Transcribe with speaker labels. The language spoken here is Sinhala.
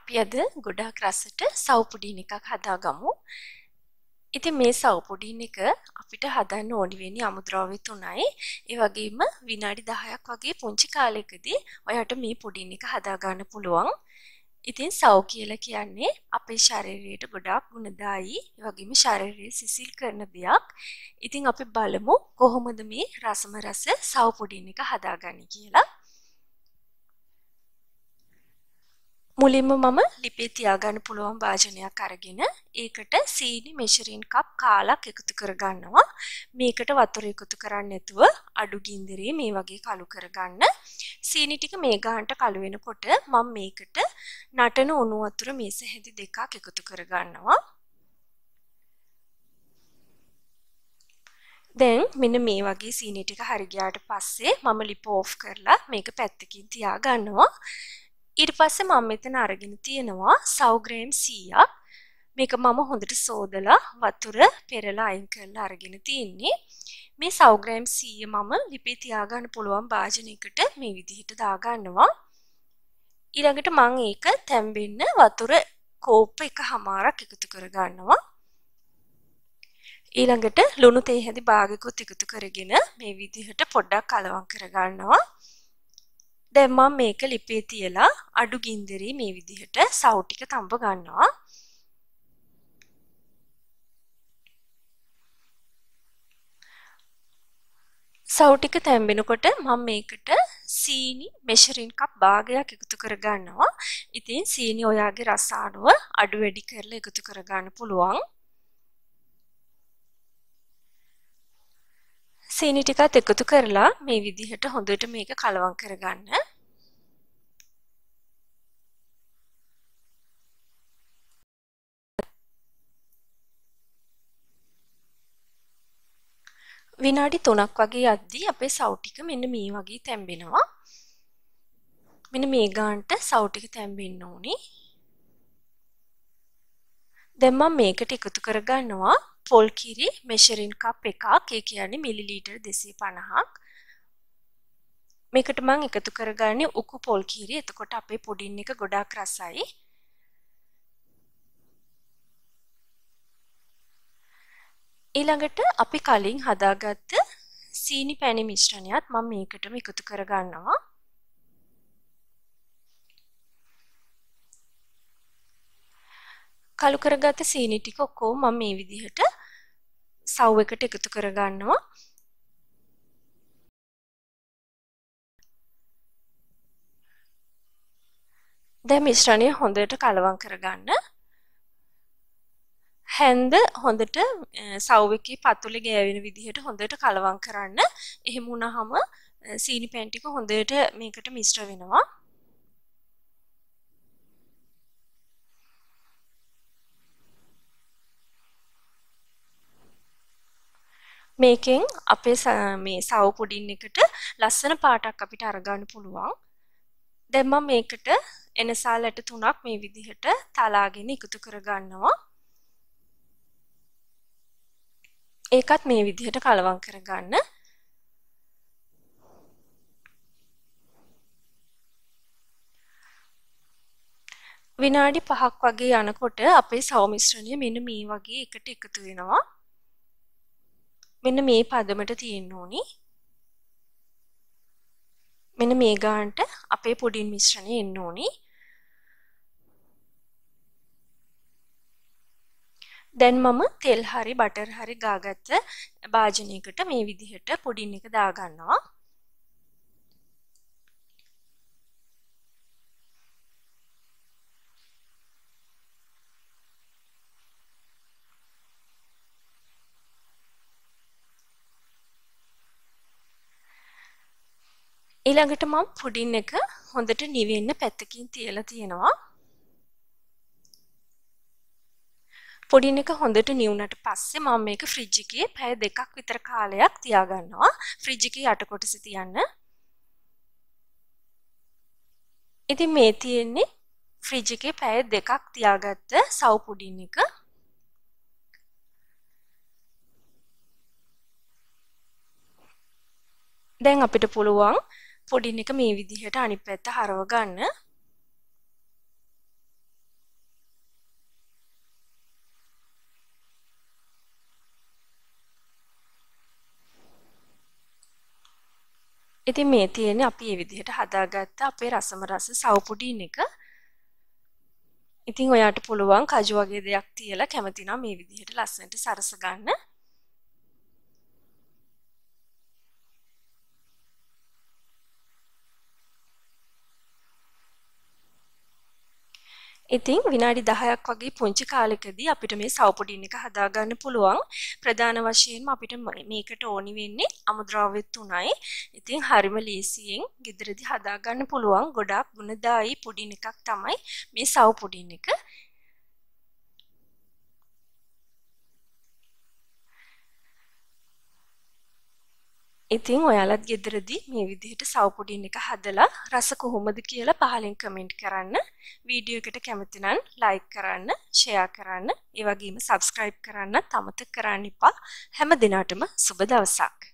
Speaker 1: අපි අද ගොඩාක් රසට සව් පුඩින් එකක් හදාගමු. ඉතින් මේ සව් පුඩින් එක අපිට හදන්න ඕනි වෙන්නේ අමුද්‍රව්‍ය 3යි. ඒ වගේම විනාඩි 10ක් වගේ පුංචි කාලයකදී ඔයාට මේ පුඩින් එක හදා ගන්න පුළුවන්. ඉතින් සව් කියලා කියන්නේ අපේ ශරීරයට ගොඩාක් ගුණදායී, ඒ වගේම ශරීරය සිසිල් කරන දෙයක්. ඉතින් අපි බලමු කොහොමද මේ රසම රස සව් පුඩින් එක හදාගන්නේ කියලා. මුලින්ම මම ලිපේ තියාගන්න පුළුවන් භාජනයක් අරගෙන ඒකට සීනි මෙෂරින් කප් කාලක් එකතු කරගන්නවා. මේකට වතුර එකතු කරන්නේ නැතුව අඩු ගින්දරේ මේ වගේ කළු කරගන්න. සීනි ටික මේ ගානට කළු වෙනකොට මම මේකට නටන උණු වතුර මේස හැඳි දෙකක් එකතු කරගන්නවා. දැන් මෙන්න මේ වගේ සීනි ටික හරි ගියාට පස්සේ මම ලිප ඕෆ් කරලා මේක පැත්තකින් තියාගන්නවා. ඊට පස්සේ මම මෙතන අරගෙන තියෙනවා සව් ග්‍රෑම් 100ක්. මේක මම හොඳට සෝදලා වතුර පෙරලා අයින් කරලා අරගෙන තියෙන්නේ. මේ සව් ග්‍රෑම් 100 මම ලිපේ තියාගන්න පුළුවන් භාජනයකට මේ විදිහට දාගන්නවා. ඊළඟට මම ඒක තැම්බෙන්න වතුර කෝප්ප එකමාරක් එකතු කරගන්නවා. ඊළඟට ලුණු තේ හැඳි භාගයකුත් එකතු කරගෙන මේ විදිහට පොඩ්ඩක් කලවම් කරගන්නවා. දැන් මම මේක ලිපේ තියලා අඩු ගින්දරේ මේ විදිහට සව් ටික තඹ ගන්නවා. සව් ටික තැම්බෙනකොට මම මේකට සීනි මෙෂරින් කප් භාගයක් එකතු කරගන්නවා. ඉතින් සීනි ඔයාගේ රස අනුව අඩු වැඩි කරලා එකතු කරගන්න පුළුවන්. සීනි ටිකත් එකතු කරලා මේ විදිහට හොඳට මේක කලවම් කරගන්න. විනාඩි 3ක් වගේ යද්දී අපේ සව් ටික මෙන්න මේ වගේ තැම්බෙනවා. මෙන්න මේ ගානට සව් ටික තැම්බෙන්න ඕනි. දැන් මම මේකට එකතු කරගන්නවා පොල් කිරි මෙෂරින් කප් එකක්. ඒ කියන්නේ මිලිලීටර් 250ක්. මේකට මම එකතු කරගන්නේ උකු පොල් කිරි. එතකොට අපේ පුඩින් එක ගොඩාක් රසයි. ඊළඟට අපි කලින් හදාගත්ත සීනි පැණි මිශ්‍රණයත් මම මේකටම එකතු කරගන්නවා. කළු කරගත්ත සීනි ටික ඔක්කොම මම මේ විදිහට සව් එකට එකතු කරගන්නවා. දැන් මිශ්‍රණය හොඳට කලවම් කරගන්න. හැන්ද හොඳට සව් එකේ පතුලේ ගෑවෙන විදිහට හොඳට කලවම් කරන්න. එහෙම වුණාම සීනි පැන් ටික හොඳට මේකට මිශ්‍ර වෙනවා. මේකෙන් අපේ මේ සව් පුඩින් එකට ලස්සන පාටක් අපිට අරගන්න පුළුවන්. දැන් මම මේකට එනසාල් ඇට 3ක් මේ විදිහට තලාගෙන එකතු කරගන්නවා. ඒකත් මේ විදිහට කලවම් කරගන්න. විනාඩි 5ක් වගේ යනකොට අපේ සව් මිශ්‍රණය මෙන්න මේ වගේ එකට එකතු වෙනවා. මෙන්න මේ පදමට තියෙන්න ඕනි. මෙන්න මේ ගානට අපේ පුඩින් මිශ්‍රණය එන්න ඕනි. දැන් මම තෙල් හරි බටර් හරි ගාගත්ත භාජනයකට මේ විදිහට පුඩින් එක දාගන්නවා. ඊළඟට මම පුඩින් එක හොඳට නිවෙන්න පැත්තකින් තියලා තියෙනවා. පුඩින් එක හොඳට නිවුනට පස්සේ මම මේක ෆ්‍රිජ් එකේ පැය 2ක් විතර කාලයක් තියාගන්නවා. ෆ්‍රිජ් එකේ යට කොටස තියන්න. ඉතින් මේ තියෙන්නේ ෆ්‍රිජ් එකේ පැය 2ක් තියාගත්ත සව් පුඩින් එක. දැන් අපිට පුළුවන් පුඩින් එක මේ විදිහට අනිත් පැත්ත හරව ගන්න. ඉතින් මේ තියෙන්නේ අපි මේ විදිහට හදාගත්ත අපේ රසම රස සව් පුඩින් එක. ඉතින් ඔයාට පුළුවන් කජු වගේ දෙයක් තියලා කැමති නම් මේ විදිහට ලස්සනට සරස ගන්න. ඉතින් විනාඩි 10ක් වගේ පුංචි කාලෙකදී අපිට මේ සව් පුඩින් එක හදාගන්න පුළුවන්. ප්‍රධාන වශයෙන්ම අපිට මේකට ඕනි වෙන්නේ අමුද්‍රව්‍ය 3යි. ඉතින් හරිම ලේසියෙන් ගෙදරදී හදාගන්න පුළුවන් ගොඩාක් ගුණදායී පුඩින් එකක් තමයි මේ සව් පුඩින් එක. ඉතින් ඔයාලත් ගෙදරදී මේ විදිහට සව් පුඩින් එක හදලා රස කොහොමද කියලා පහලින් කමෙන්ට් කරන්න. වීඩියෝ එකට කැමති නම් ලයික් කරන්න, ෂෙයා කරන්න, ඒ වගේම සබ්ස්ක්‍රයිබ් කරන්නත් අමතක කරන්න එපා. හැම දිනටම සුබ දවසක්.